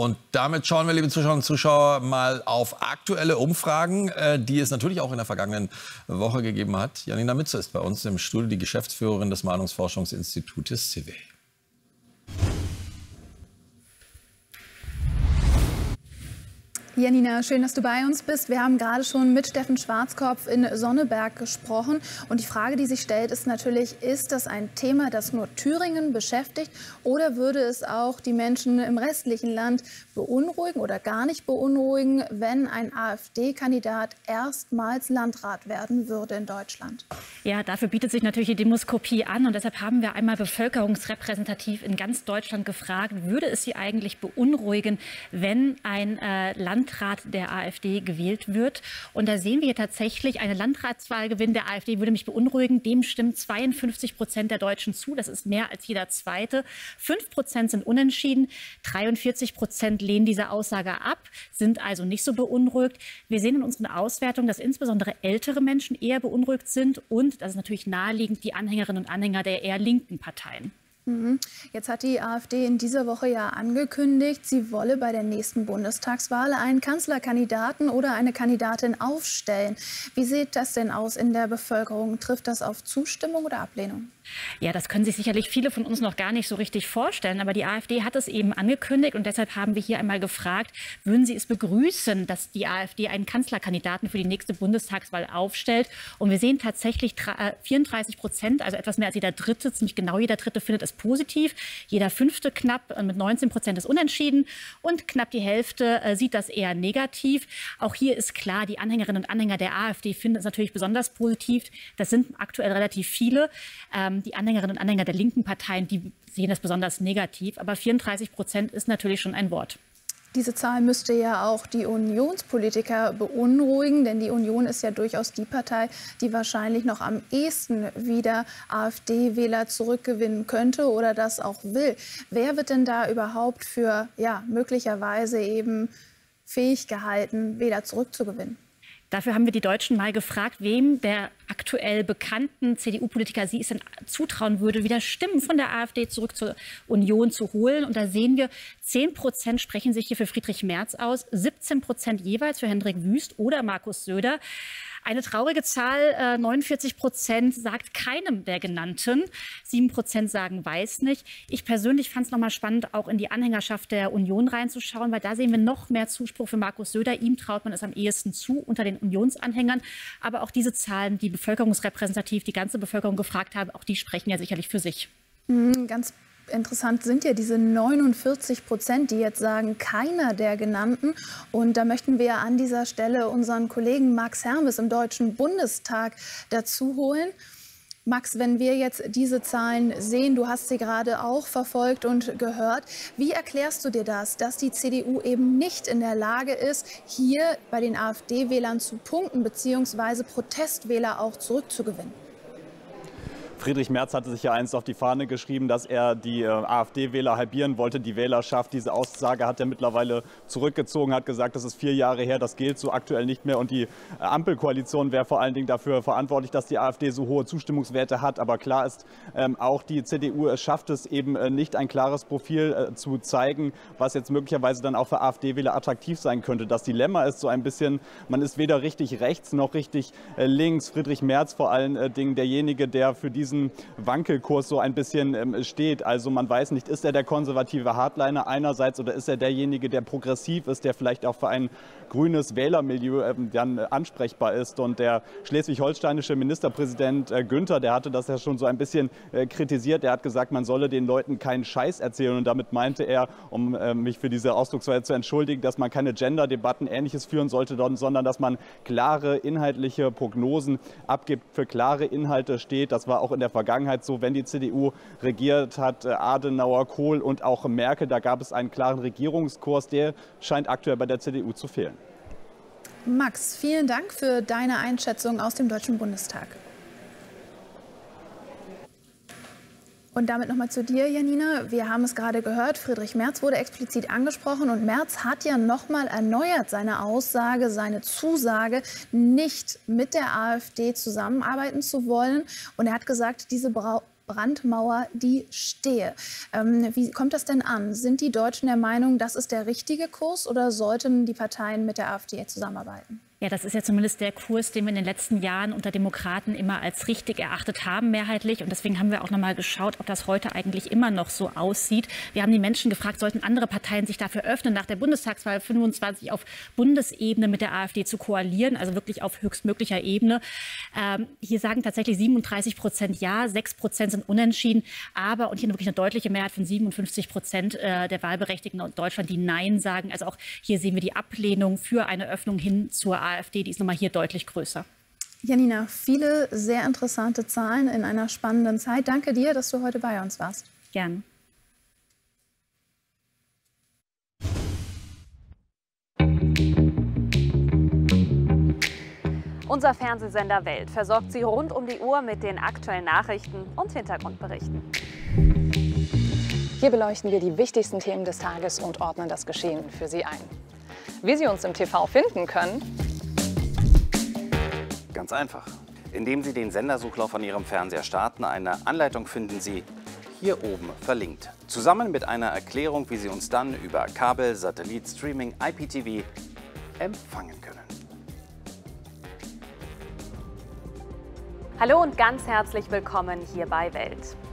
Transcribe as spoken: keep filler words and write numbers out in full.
Und damit schauen wir, liebe Zuschauerinnen und Zuschauer, mal auf aktuelle Umfragen, die es natürlich auch in der vergangenen Woche gegeben hat. Janina Mütze ist bei uns im Studio, die Geschäftsführerin des Meinungsforschungsinstitutes C W. Janina, schön, dass du bei uns bist. Wir haben gerade schon mit Steffen Schwarzkopf in Sonneberg gesprochen. Und die Frage, die sich stellt, ist natürlich, ist das ein Thema, das nur Thüringen beschäftigt? Oder würde es auch die Menschen im restlichen Land beunruhigen oder gar nicht beunruhigen, wenn ein AfD-Kandidat erstmals Landrat werden würde in Deutschland? Ja, dafür bietet sich natürlich die Demoskopie an. Und deshalb haben wir einmal bevölkerungsrepräsentativ in ganz Deutschland gefragt, würde es Sie eigentlich beunruhigen, wenn ein äh, Landrat der AfD gewählt wird? Und da sehen wir hier tatsächlich, eine Landratswahlgewinn der AfD würde mich beunruhigen. Dem stimmen zweiundfünfzig Prozent der Deutschen zu. Das ist mehr als jeder Zweite. fünf Prozent sind unentschieden. dreiundvierzig Prozent lehnen diese Aussage ab, sind also nicht so beunruhigt. Wir sehen in unseren Auswertungen, dass insbesondere ältere Menschen eher beunruhigt sind. Und, das ist natürlich naheliegend, die Anhängerinnen und Anhänger der eher linken Parteien. Jetzt hat die AfD in dieser Woche ja angekündigt, sie wolle bei der nächsten Bundestagswahl einen Kanzlerkandidaten oder eine Kandidatin aufstellen. Wie sieht das denn aus in der Bevölkerung? Trifft das auf Zustimmung oder Ablehnung? Ja, das können sich sicherlich viele von uns noch gar nicht so richtig vorstellen. Aber die AfD hat es eben angekündigt. Und deshalb haben wir hier einmal gefragt, würden Sie es begrüßen, dass die AfD einen Kanzlerkandidaten für die nächste Bundestagswahl aufstellt? Und wir sehen tatsächlich vierunddreißig Prozent, also etwas mehr als jeder Dritte, ziemlich genau jeder Dritte findet es positiv. Jeder Fünfte knapp mit neunzehn Prozent ist unentschieden. Und knapp die Hälfte äh, sieht das eher negativ. Auch hier ist klar, die Anhängerinnen und Anhänger der AfD finden es natürlich besonders positiv. Das sind aktuell relativ viele. Ähm, Die Anhängerinnen und Anhänger der linken Parteien, die sehen das besonders negativ. Aber vierunddreißig Prozent ist natürlich schon ein Wort. Diese Zahl müsste ja auch die Unionspolitiker beunruhigen, denn die Union ist ja durchaus die Partei, die wahrscheinlich noch am ehesten wieder AfD-Wähler zurückgewinnen könnte oder das auch will. Wer wird denn da überhaupt für ja, möglicherweise eben fähig gehalten, Wähler zurückzugewinnen? Dafür haben wir die Deutschen mal gefragt, wem der aktuell bekannten C D U-Politiker sie es denn zutrauen würde, wieder Stimmen von der AfD zurück zur Union zu holen. Und da sehen wir, zehn Prozent sprechen sich hier für Friedrich Merz aus, siebzehn Prozent jeweils für Hendrik Wüst oder Markus Söder. Eine traurige Zahl, äh, neunundvierzig Prozent sagt keinem der genannten, sieben Prozent sagen weiß nicht. Ich persönlich fand es nochmal spannend, auch in die Anhängerschaft der Union reinzuschauen, weil da sehen wir noch mehr Zuspruch für Markus Söder. Ihm traut man es am ehesten zu unter den Unionsanhängern. Aber auch diese Zahlen, die bevölkerungsrepräsentativ die ganze Bevölkerung gefragt haben, auch die sprechen ja sicherlich für sich. Mhm, ganz interessant sind ja diese neunundvierzig Prozent, die jetzt sagen, keiner der genannten. Und da möchten wir an dieser Stelle unseren Kollegen Max Hermes im Deutschen Bundestag dazu holen. Max, wenn wir jetzt diese Zahlen sehen, du hast sie gerade auch verfolgt und gehört, wie erklärst du dir das, dass die C D U eben nicht in der Lage ist, hier bei den AfD-Wählern zu punkten bzw. Protestwähler auch zurückzugewinnen? Friedrich Merz hatte sich ja einst auf die Fahne geschrieben, dass er die äh, AfD-Wähler halbieren wollte, die Wählerschaft. Diese Aussage hat er mittlerweile zurückgezogen, hat gesagt, das ist vier Jahre her, das gilt so aktuell nicht mehr. Und die äh, Ampelkoalition wäre vor allen Dingen dafür verantwortlich, dass die AfD so hohe Zustimmungswerte hat. Aber klar ist, ähm, auch die C D U äh, schafft es eben äh, nicht, ein klares Profil äh, zu zeigen, was jetzt möglicherweise dann auch für AfD-Wähler attraktiv sein könnte. Das Dilemma ist so ein bisschen, man ist weder richtig rechts noch richtig äh, links. Friedrich Merz vor allen äh, Dingen derjenige, der für diesen Wankelkurs so ein bisschen ähm, steht. Also man weiß nicht, ist er der konservative Hardliner einerseits oder ist er derjenige, der progressiv ist, der vielleicht auch für ein grünes Wählermilieu ähm, dann äh, ansprechbar ist. Und der schleswig-holsteinische Ministerpräsident äh, Günther, der hatte das ja schon so ein bisschen äh, kritisiert. Der hat gesagt, man solle den Leuten keinen Scheiß erzählen. Und damit meinte er, um äh, mich für diese Ausdrucksweise zu entschuldigen, dass man keine Gender-Debatten Ähnliches führen sollte, sondern dass man klare inhaltliche Prognosen abgibt, für klare Inhalte steht. Das war auch in der Vergangenheit so, wenn die C D U regiert hat, Adenauer, Kohl und auch Merkel, da gab es einen klaren Regierungskurs, der scheint aktuell bei der C D U zu fehlen. Max, vielen Dank für deine Einschätzung aus dem Deutschen Bundestag. Und damit noch mal zu dir, Janina. Wir haben es gerade gehört, Friedrich Merz wurde explizit angesprochen und Merz hat ja noch mal erneuert seine Aussage, seine Zusage, nicht mit der AfD zusammenarbeiten zu wollen. Und er hat gesagt, diese Brandmauer, die stehe. Ähm, wie kommt das denn an? Sind die Deutschen der Meinung, das ist der richtige Kurs oder sollten die Parteien mit der AfD zusammenarbeiten? Ja, das ist ja zumindest der Kurs, den wir in den letzten Jahren unter Demokraten immer als richtig erachtet haben, mehrheitlich. Und deswegen haben wir auch noch mal geschaut, ob das heute eigentlich immer noch so aussieht. Wir haben die Menschen gefragt, sollten andere Parteien sich dafür öffnen, nach der Bundestagswahl fünfundzwanzig auf Bundesebene mit der AfD zu koalieren, also wirklich auf höchstmöglicher Ebene. Ähm, hier sagen tatsächlich siebenunddreißig Prozent ja, sechs Prozent sind unentschieden. Aber, und hier wirklich eine deutliche Mehrheit von siebenundfünfzig Prozent äh, der Wahlberechtigten in Deutschland, die Nein sagen. Also auch hier sehen wir die Ablehnung für eine Öffnung hin zur AfD, die ist nochmal hier deutlich größer. Janina, viele sehr interessante Zahlen in einer spannenden Zeit. Danke dir, dass du heute bei uns warst. Gerne. Unser Fernsehsender Welt versorgt Sie rund um die Uhr mit den aktuellen Nachrichten und Hintergrundberichten. Hier beleuchten wir die wichtigsten Themen des Tages und ordnen das Geschehen für Sie ein. Wie Sie uns im T V finden können? Ganz einfach. Indem Sie den Sendersuchlauf an Ihrem Fernseher starten, eine Anleitung finden Sie hier oben verlinkt. Zusammen mit einer Erklärung, wie Sie uns dann über Kabel, Satellit, Streaming, I P T V empfangen können. Hallo und ganz herzlich willkommen hier bei Welt.